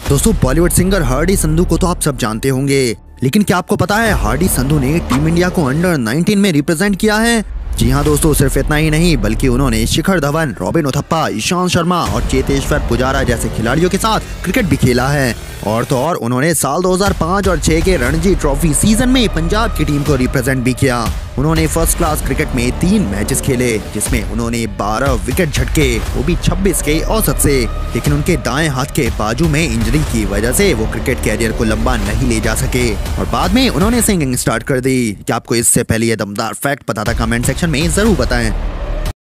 दोस्तों Bollywood singer Hardy Sandhu को तो आप सब जानते होंगे, लेकिन क्या आपको पता है हार्डी संधू ने टीम इंडिया को अंडर 19 में रिप्रेजेंट किया है। जी हाँ दोस्तों, सिर्फ इतना ही नहीं बल्कि उन्होंने शिखर धवन, रॉबिन उथप्पा, ईशांत शर्मा और चेतेश्वर पुजारा जैसे खिलाड़ियों के साथ क्रिकेट भी खेला है। और तो और उन्होंने साल 2005 और 6 के रणजी ट्रॉफी सीजन में पंजाब की टीम को रिप्रेजेंट भी किया। उन्होंने फर्स्ट क्लास क्रिकेट में 3 मैचेस खेले जिसमें उन्होंने 12 विकेट झटके, वो भी 26 के औसत से। लेकिन उनके दाएं हाथ के बाजू में इंजरी की वजह से वो क्रिकेट कैरियर को लंबा नहीं ले जा सके और बाद में उन्होंने सिंगिंग स्टार्ट कर दी। क्या आपको इससे पहले ये दमदार फैक्ट पता था? कमेंट सेक्शन में जरूर बताएं।